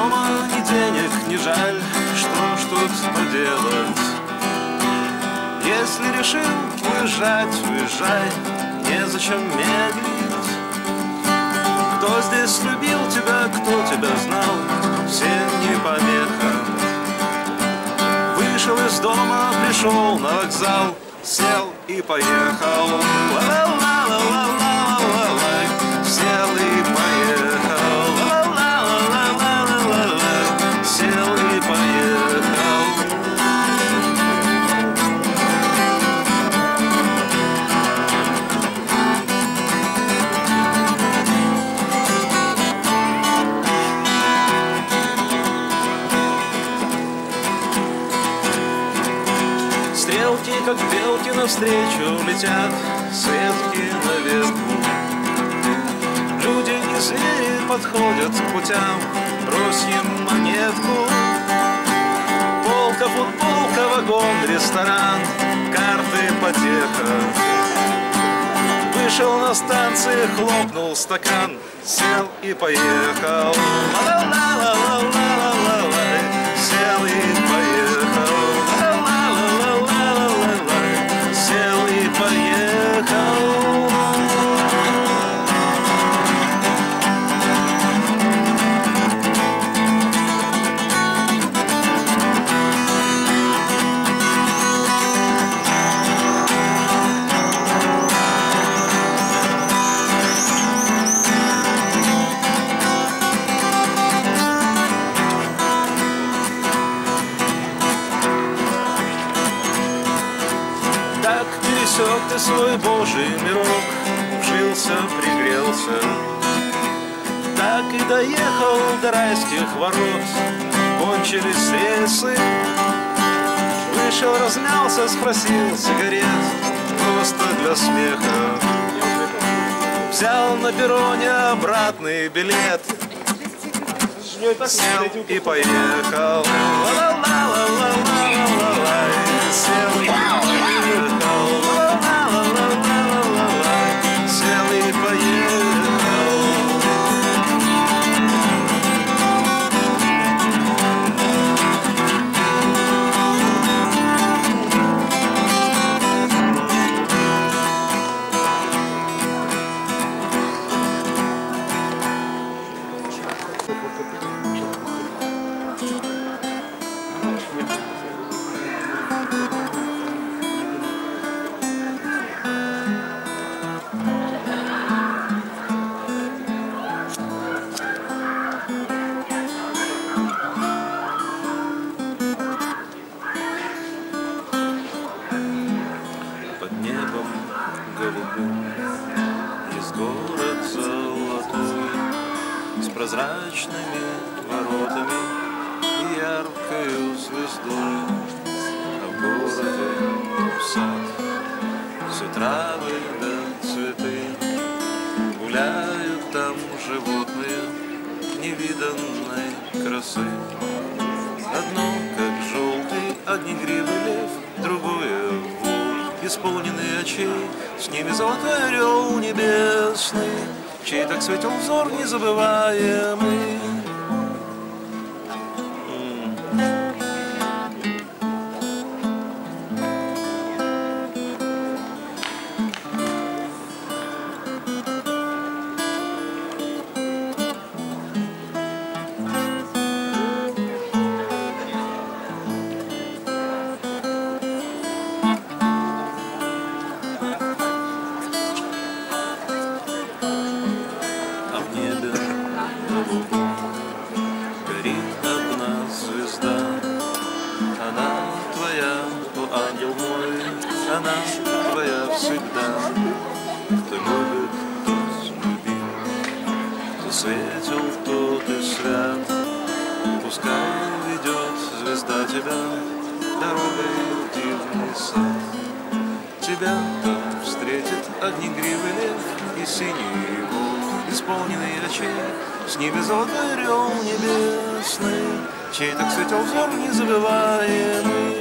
дома, ни денег не жаль, что ж тут поделать? Если решил уезжать, уезжай, незачем медлить. Кто здесь любил тебя, кто тебя знал, все не помеха. Вышел из дома, пришел на вокзал, сел и поехал. Ла-ла-ла-ла-ла-ла-ла, сел и поехал. Ла-ла-ла-ла-ла-ла-ла, сел и поехал. Стрелки, как белки, навстречу летят с ветки на ветку. Люди и звери подходят к путям, брось им монетку. Полка, футболка, вагон, ресторан, карты, потеха. Вышел на станции, хлопнул стакан, сел и поехал. Ла-ла-ла-ла-ла-ла-ла, сел и поехал. Сел и поехал. Пересек ты свой Божий мирок, вжился, пригрелся. Так и доехал до райских ворот, кончились рельсы. Вышел, размялся, спросил сигарет, просто для смеха. Взял на перроне обратный билет, сел и поехал. Ла-ла-ла-ла-ла-ла-ла, сел и поехал. Сел и поехал. Прозрачными воротами и яркою звездой, а в городе сад, все травы да цветы, гуляют там животные невиданной красы. Одно, как желтый огнегривый лев, другое вол, исполненный очей, с ними золотой орел небесный, чей так светил взор незабываемый. Горит одна звезда, она твоя, о ангел мой, она твоя всегда. Кто любит, тот любим, кто светил, тот и свят. Пускай ведет звезда тебя дорогой в дивный сад. Тебя там встретит огнегривый лев и синий волк, исполненный очей, с ними золотой орел небесный, чей так светил взор незабываемый.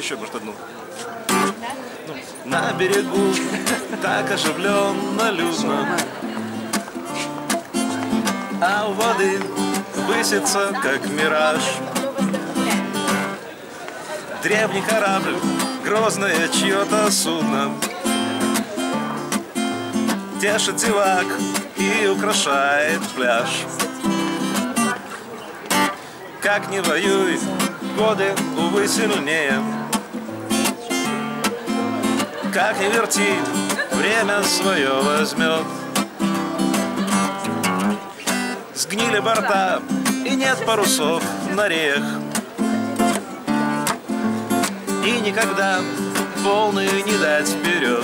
еще, может, одну. На берегу так оживленно, людно, а у воды высится, как мираж, древний корабль, грозное чье-то судно, тешит зевак и украшает пляж. Как не воюй, годы, увы, сильнее. Как не верти, время свое возьмет. Сгнили борта, и нет парусов на реях. И никогда волны не дать вперед.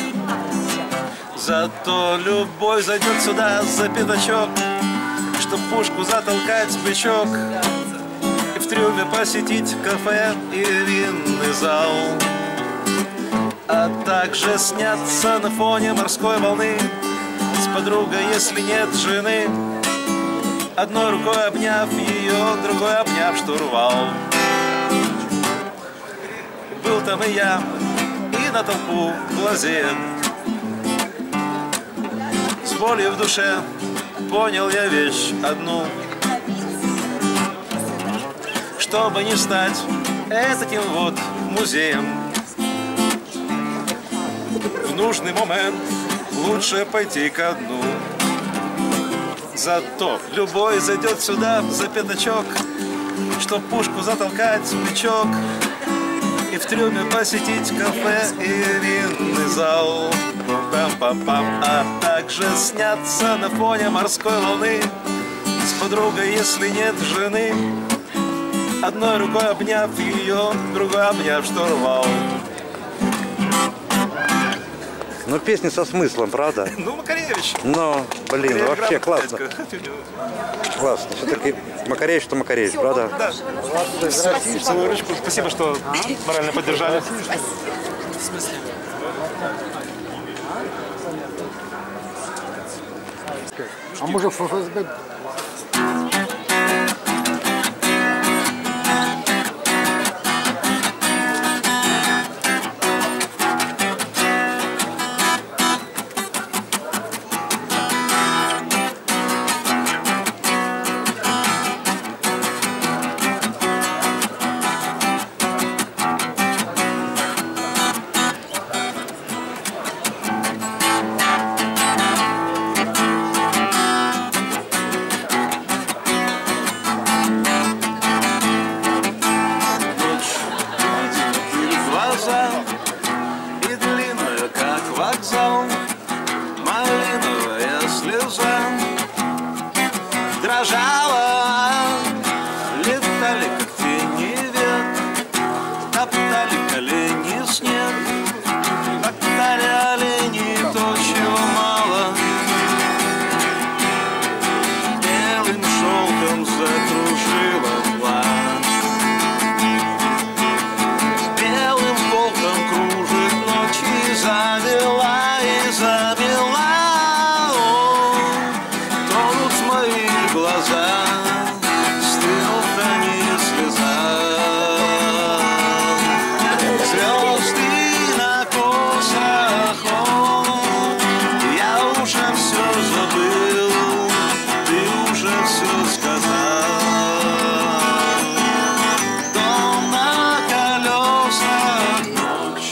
Зато любовь зайдет сюда за пятачок, чтоб пушку затолкать в бычок и в трюме посетить кафе и винный зал. А также сняться на фоне морской волны с подругой, если нет жены, одной рукой обняв ее, другой обняв штурвал. Был там и я, и на толпу глазеем. С болью в душе понял я вещь одну: чтобы не стать этим вот музеем, в нужный момент лучше пойти ко дну. Зато любой зайдет сюда за пятачок, чтоб пушку затолкать в бычок и в трюме посетить кафе и винный зал. А также сняться на фоне морской волны с подругой, если нет жены, одной рукой обняв ее, другой обняв штурвал. Ну, песни со смыслом, правда? Ну, Макаревич. Но, блин, вообще классно. Классно. Все-таки Макаревич, что Макаревич, правда? Да. Целую ручку. Спасибо, что морально поддержали. В смысле? А может ФСБ? И длинная, как вокзал, малиновая слеза дрожала. Летали, как тени век, топтали колени снег, топтали олени то, чего мало. Белым шелком закружила план. Завела и завела, тонут мои глаза, стынут они слеза. Звезды на косах, я уже все забыл, ты уже все сказал. Дом на колесах, ночь.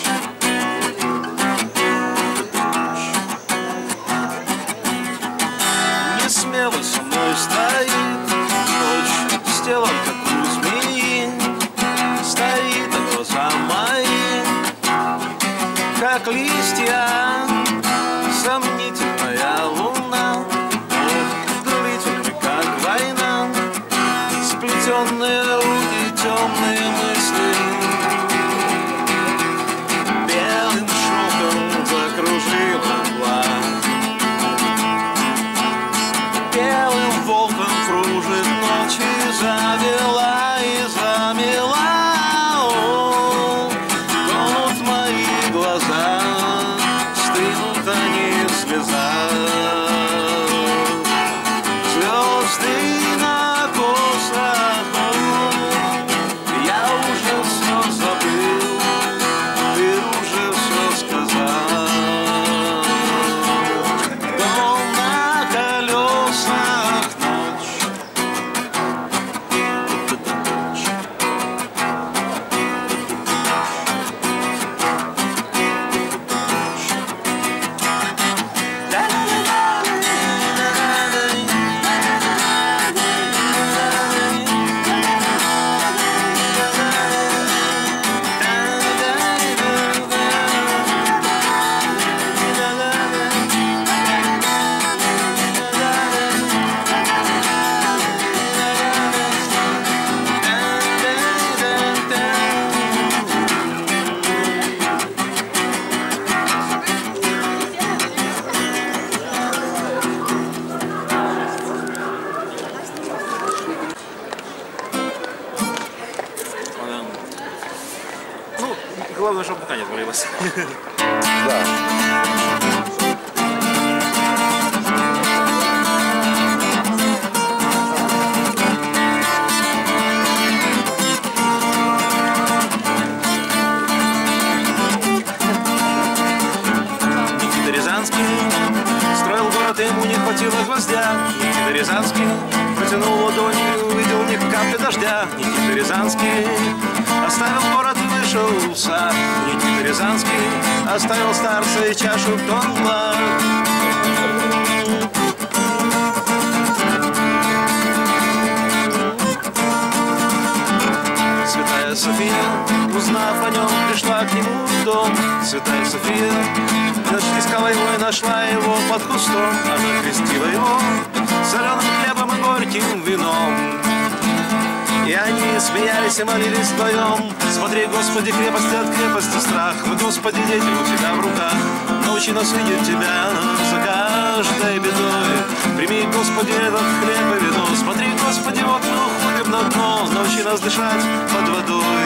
Смело со мной стоит ночь, сделан как у змеи, стоит, а глаза мои, как листья, сомнительная луна, длительный, как война, сплетенные руки, темные мысли, белым шелком закружила план. Белым волком кружит ночь и завела и замела. Тонут мои глаза, стынут они слеза. Звезды на косах, я уже все забыл, главное, чтобы мука не отвалилась. Да. Никита Рязанский строил город, ему не хватило гвоздя. Никита Рязанский протянул ладони и увидел в них капли дождя. Никита Рязанский оставил город и вышел в сад. Никита Рязанский оставил старца и чашу тонла. Святая София, узнав о нем, пришла к нему в дом. Святая София искала его и нашла его под кустом. Она крестила его соленым хлебом и горьким вином. И они смеялись и молились вдвоем. Смотри, Господи, крепости от крепости страх. Мы, Господи, дети у Тебя в руках. Научи нас видеть Тебя за каждой бедой. Прими, Господи, этот хлеб и вино. Смотри, Господи, вот мы уходим на дно. Научи нас дышать под водой.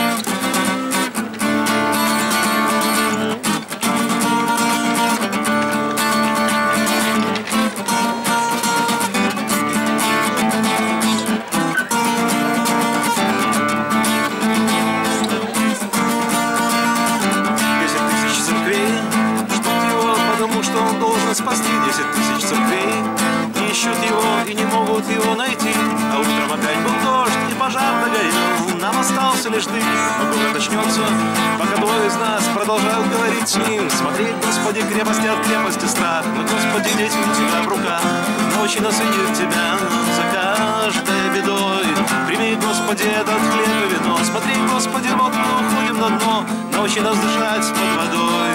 Спасти 10 000 церквей. Не ищут его и не могут его найти. А утром опять был дождь и пожар догорел. Нам остался лишь дым, но город начнется, пока двое из нас продолжают говорить с ним. Смотри, Господи, крепости от крепости страх. Мы, Господи, дети у Тебя в руках. Научи нас видеть Тебя за каждой бедой. Прими, Господи, этот хлеб и вино. Смотри, Господи, вот мы уходим на дно. Научи нас дышать под водой.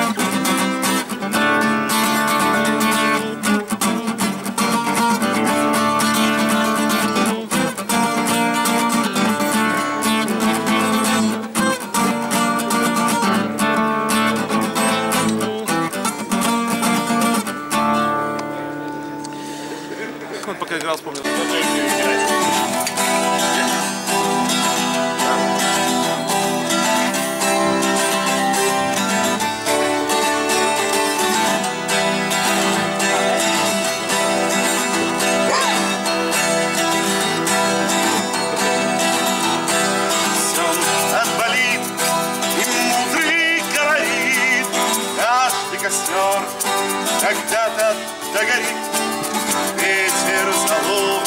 Пока играл, вспомнил. Отболит и мудрый говорит, каждый костер когда-то догорит. Ветер залог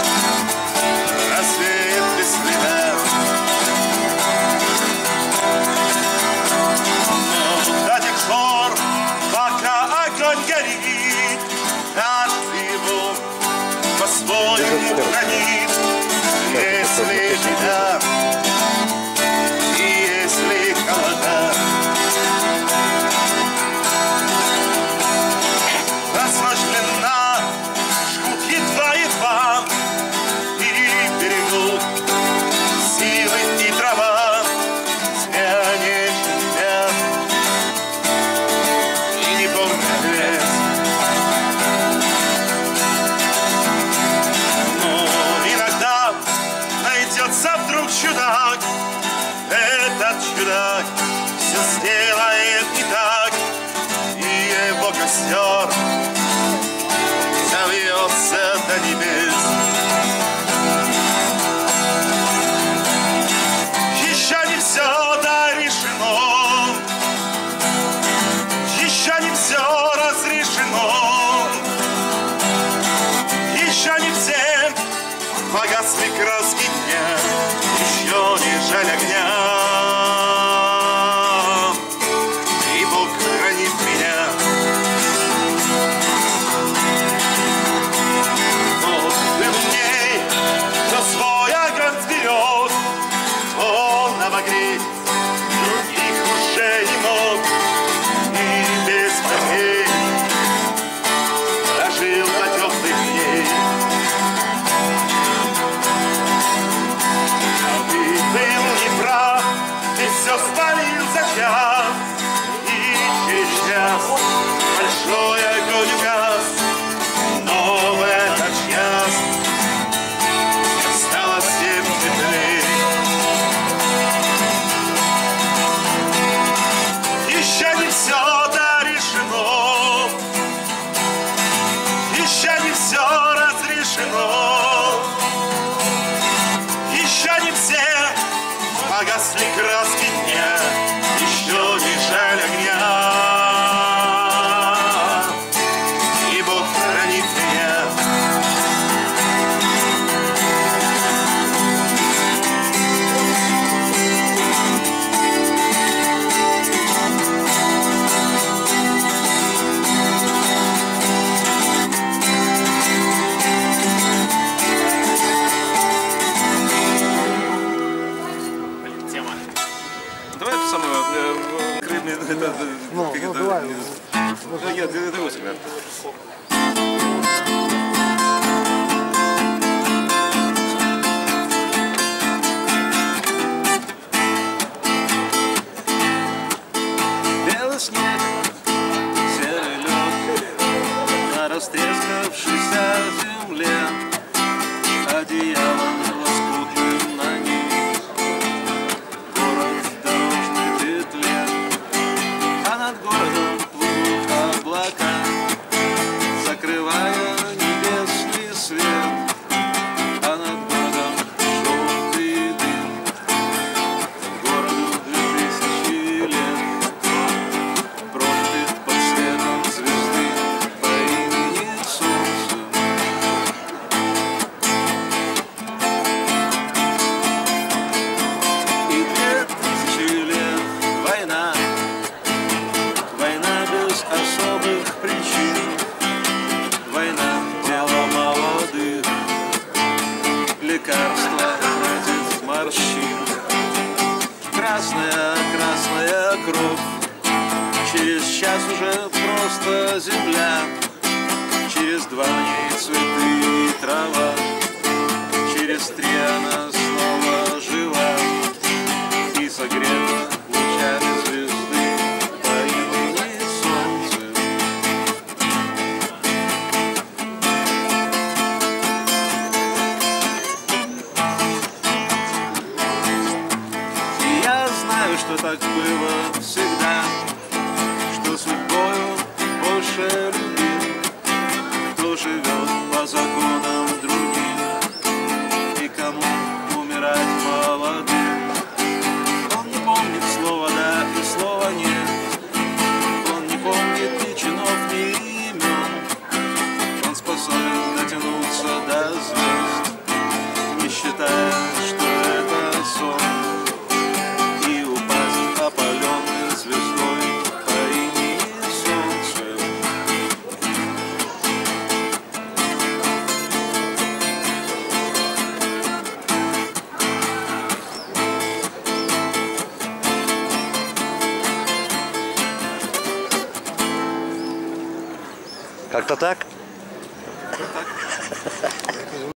рассвет без следа. Но до тех пор, пока огонь горит, каждый его по-своему хранит. Если беда и если холода, разложена едва-едва, и берегут силы и трава. Тянешь тебя и не помнишь лес. Но иногда найдется вдруг чудак. Этот чудак все сделает не так, и его костер завьется до небес. Еще не все дорешено, еще не все разрешено, еще не все погасли краски дня, еще не жаль огня. И Бог хранит меня. Обогреть других уже не мог, и без потерь дожил до теплых дней. А ты был неправ. царство земля, через 2 в ней цветы и трава, через 3 она снова жива и согрета лучами звезды по имени Солнце. И я знаю, что так было всегда, что судьбою больше любил, кто живет по законам другим и кому умирать молодым. Он не помнит слова «да» и слова «нет», он не помнит ни чинов, ни имен, он способен дотянуться до звезд, не считая, что это сон, и упасть опаленной звездой по имени Солнце. Как-то так?